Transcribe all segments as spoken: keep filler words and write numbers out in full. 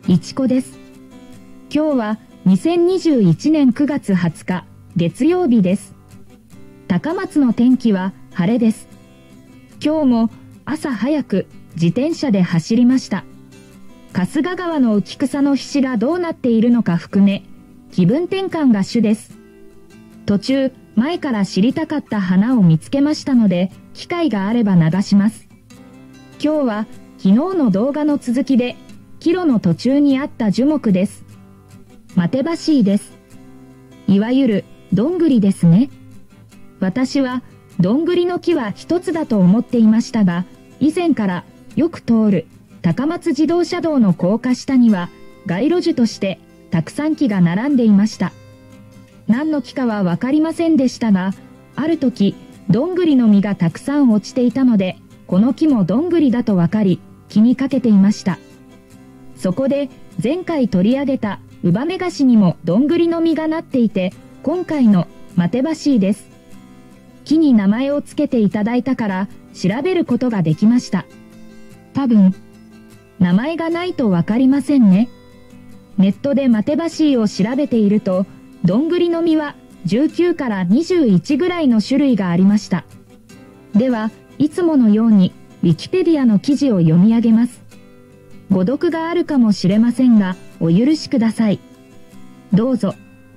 いちこです。今日はにせんにじゅういちねんくがつはつか月曜日です。高松の天気は晴れです。今日も朝早く自転車で走りました。春日川の浮草の菱がどうなっているのか含め気分転換が主です。途中前から知りたかった花を見つけましたので機会があれば流します。今日は昨日の動画の続きで帰路の途中にあった樹木です。マテバシイです。いわゆるどんぐりですね。私はどんぐりの木は一つだと思っていましたが、以前からよく通る高松自動車道の高架下には街路樹としてたくさん木が並んでいました。何の木かはわかりませんでしたが、ある時どんぐりの実がたくさん落ちていたので、この木もどんぐりだとわかり気にかけていました。そこで前回取り上げたウバメガシにもどんぐりの実がなっていて、今回のマテバシイです。木に名前をつけていただいたから調べることができました。多分名前がないとわかりませんね。ネットでマテバシイを調べていると、どんぐりの実はじゅうきゅうからにじゅういちぐらいの種類がありました。では、いつものようにウィキペディアの記事を読み上げます。誤読があるかもしれませんが、お許しください。どうぞ。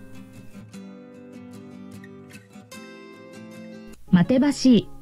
マテバシイ。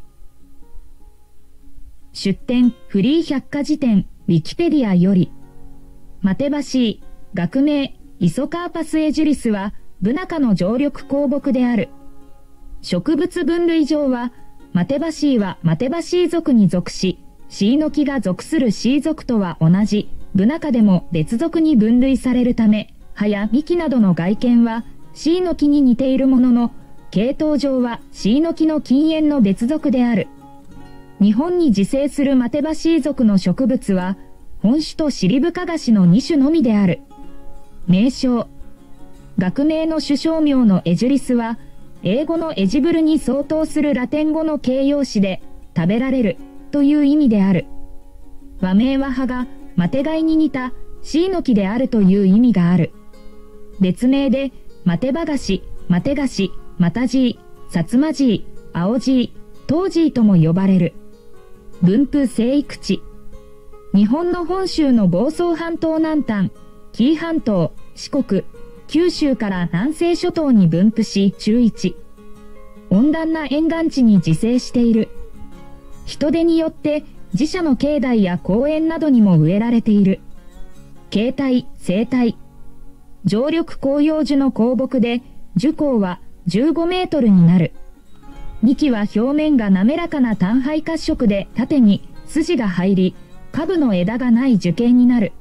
出典フリー百科事典ウィキペディアより、マテバシイ、学名イソカーパスエジュリスはブナ科の常緑高木である。植物分類上は、マテバシイはマテバシイ属に属し、シイの木が属するシイ属とは同じブナ科でも別属に分類されるため、葉や幹などの外見はシイの木に似ているものの、系統上はシイの木の近縁の別属である。日本に自生するマテバシイ属の植物は、本種とシリブカガシのに種のみである。名称。学名の種称名のエジュリスは、英語のエジブルに相当するラテン語の形容詞で、食べられるという意味である。和名は葉がマテガイに似たシイの木であるという意味がある。別名で、マテバガシ、マテガシ、マタジイ、サツマジイ、アオジイ、トウジイとも呼ばれる。分布生育地。日本の本州の房総半島南端、紀伊半島、四国、九州から南西諸島に分布し、中一。温暖な沿岸地に自生している。人手によって自社の境内や公園などにも植えられている。形態、生態。常緑広葉樹の高木で、樹高はじゅうごメートルになる。幹は表面が滑らかな単配褐色で縦に筋が入り、下部の枝がない樹形になる。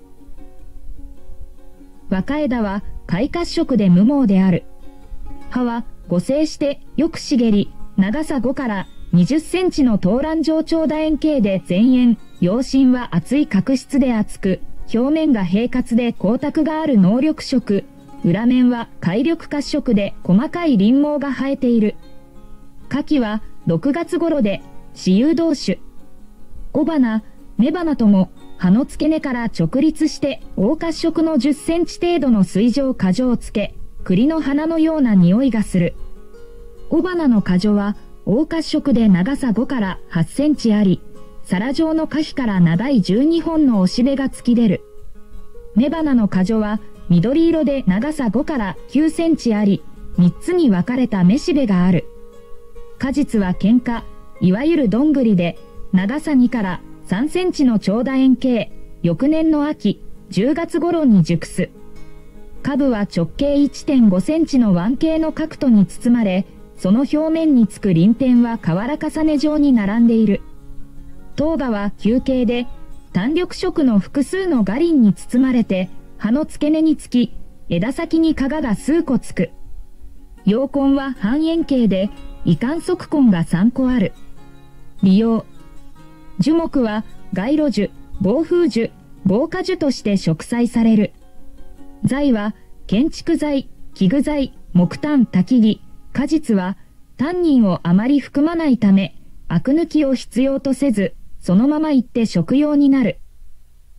若枝は開褐色で無毛である。葉は互生してよく茂り、長さごからにじゅっセンチのトーラン状長楕円形で前縁、葉身は厚い角質で厚く、表面が平滑で光沢がある濃緑色、裏面は灰緑褐色で細かい輪毛が生えている。花期はろくがつ頃で、雌雄同種。雄花、雌花とも葉の付け根から直立して黄褐色のじゅっセンチ程度の水上果樹をつけ、栗の花のような匂いがする。雄花の果樹は黄褐色で長さごからはちセンチあり、皿状の花皮から長いじゅうにほんのおしべが突き出る。雌花の果樹は緑色で長さごからきゅうセンチあり、みっつに分かれた雌しべがある。果実は喧嘩、いわゆるどんぐりで、長さにからさんセンチの長楕円形、翌年の秋、じゅうがつ頃に熟す。下部は直径 いってんごセンチの湾形の角とに包まれ、その表面につく鱗片は瓦重ね状に並んでいる。頭芽は球形で、単緑色の複数のガリンに包まれて、葉の付け根につき、枝先に皮が数個つく。葉根は半円形で、異管側根がさんこある。利用。樹木は街路樹、防風樹、防火樹として植栽される。材は建築材、器具材、木炭、焚き木。果実はタンニンをあまり含まないため、アク抜きを必要とせず、そのままいって食用になる。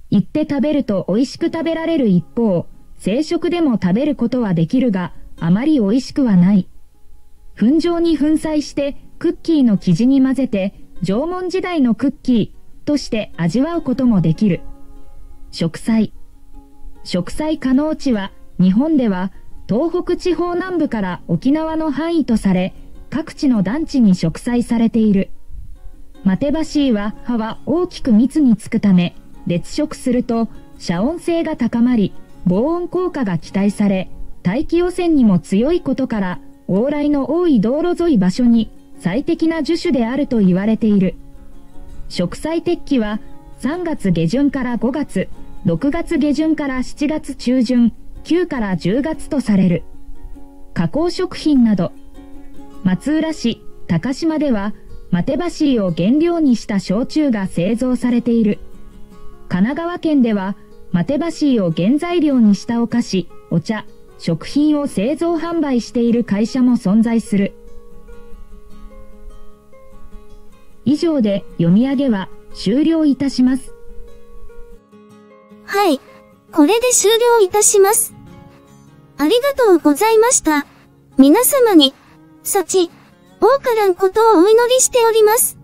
行って食べると美味しく食べられる一方、生食でも食べることはできるが、あまり美味しくはない。粉状に粉砕してクッキーの生地に混ぜて、縄文時代のクッキーとして味わうこともできる。植栽。植栽可能地は、日本では東北地方南部から沖縄の範囲とされ、各地の団地に植栽されている。マテバシイは葉は大きく密につくため、列植すると遮音性が高まり、防音効果が期待され、大気汚染にも強いことから、往来の多い道路沿い場所に最適な樹種であると言われている。植栽適期はさんがつげじゅんからごがつ、ろくがつげじゅんからしちがつちゅうじゅん、きゅうからじゅうがつとされる。加工食品など。松浦市、高島では、マテバシイを原料にした焼酎が製造されている。神奈川県では、マテバシイを原材料にしたお菓子、お茶、食品を製造販売している会社も存在する。以上で読み上げは終了いたします。 はい。これで終了いたします。ありがとうございました。皆様に、幸、多からんことをお祈りしております。